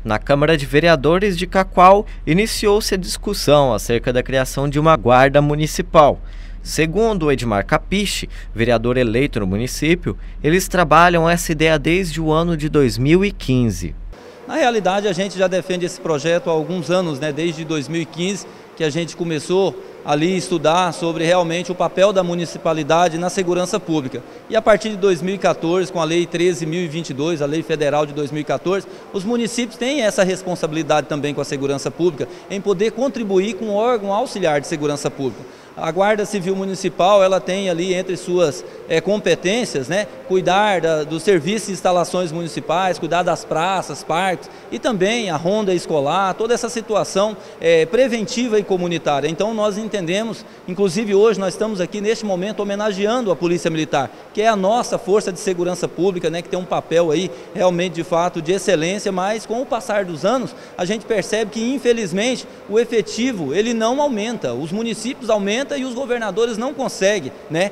Na Câmara de Vereadores de Cacoal, iniciou-se a discussão acerca da criação de uma guarda municipal. Segundo o Edmar Capiche, vereador eleito no município, eles trabalham essa ideia desde o ano de 2015. Na realidade, a gente já defende esse projeto há alguns anos, desde 2015, que a gente começou ali estudar sobre realmente o papel da municipalidade na segurança pública. E a partir de 2014, com a Lei 13.022, a Lei Federal de 2014, os municípios têm essa responsabilidade também com a segurança pública, em poder contribuir com o órgão auxiliar de segurança pública. A Guarda Civil Municipal, ela tem ali entre suas competências, cuidar dos serviços e instalações municipais, cuidar das praças, parques e também a ronda escolar, toda essa situação preventiva e comunitária. Então nós entendemos, inclusive hoje nós estamos aqui neste momento homenageando a Polícia Militar, que é a nossa força de segurança pública, que tem um papel aí realmente de fato de excelência, mas com o passar dos anos a gente percebe que infelizmente o efetivo ele não aumenta, os municípios aumentam e os governadores não conseguem,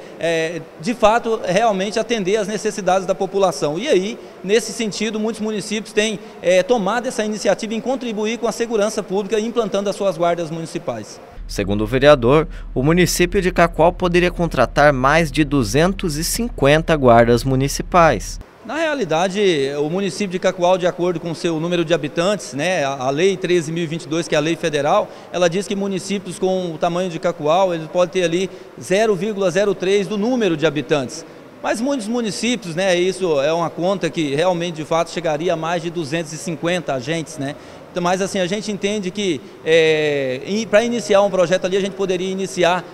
de fato, realmente atender às necessidades da população. E aí, nesse sentido, muitos municípios têm tomado essa iniciativa em contribuir com a segurança pública, implantando as suas guardas municipais. Segundo o vereador, o município de Cacoal poderia contratar mais de 250 guardas municipais. Na realidade, o município de Cacoal, de acordo com o seu número de habitantes, a Lei 13.022, que é a lei federal, ela diz que municípios com o tamanho de Cacoal, eles podem ter ali 0,03 do número de habitantes. Mas muitos municípios, isso é uma conta que realmente, de fato, chegaria a mais de 250 agentes, Mas assim, a gente entende que para iniciar um projeto ali, a gente poderia iniciar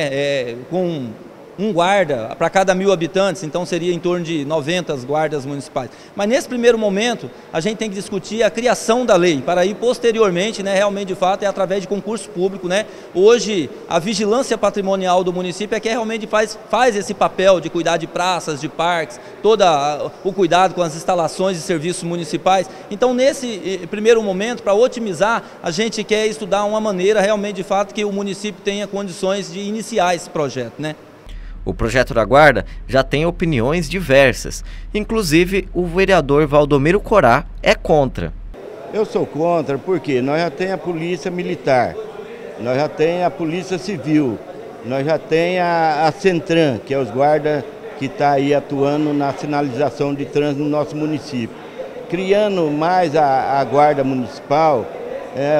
com um guarda para cada 1.000 habitantes, então seria em torno de 90 guardas municipais. Mas nesse primeiro momento, a gente tem que discutir a criação da lei, para ir posteriormente, realmente de fato, é através de concurso público. Hoje, a vigilância patrimonial do município é que realmente faz esse papel de cuidar de praças, de parques, todo o cuidado com as instalações e serviços municipais. Então, nesse primeiro momento, para otimizar, a gente quer estudar uma maneira realmente de fato que o município tenha condições de iniciar esse projeto, O projeto da guarda já tem opiniões diversas, inclusive o vereador Valdomiro Corá é contra. Eu sou contra porque nós já temos a polícia militar, nós já temos a polícia civil, nós já temos a Centran, que é os guardas que está aí atuando na sinalização de trânsito no nosso município. Criando mais a guarda municipal, é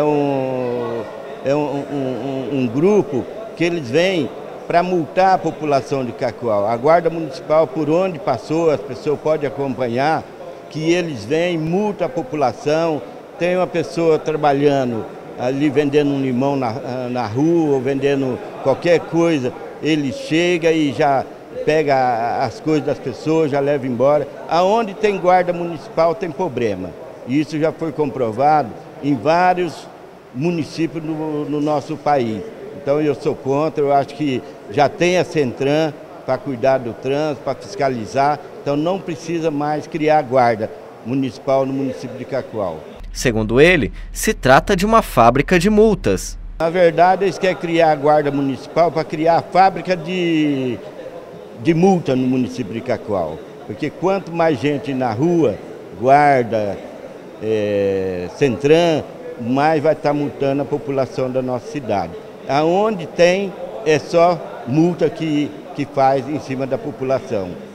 um grupo que eles vêm para multar a população de Cacoal. A Guarda Municipal, por onde passou, as pessoas podem acompanhar, que eles vêm, multam a população, tem uma pessoa trabalhando ali, vendendo um limão na rua, ou vendendo qualquer coisa, ele chega e já pega as coisas das pessoas, já leva embora. Aonde tem Guarda Municipal tem problema. E isso já foi comprovado em vários municípios no nosso país. Então eu sou contra, eu acho que já tem a Centran para cuidar do trânsito, para fiscalizar, então não precisa mais criar guarda municipal no município de Cacoal. Segundo ele, se trata de uma fábrica de multas. Na verdade, eles querem criar a guarda municipal para criar a fábrica de multa no município de Cacoal. Porque quanto mais gente na rua, guarda, Centran, mais vai estar multando a população da nossa cidade. Aonde tem, é só multa que faz em cima da população.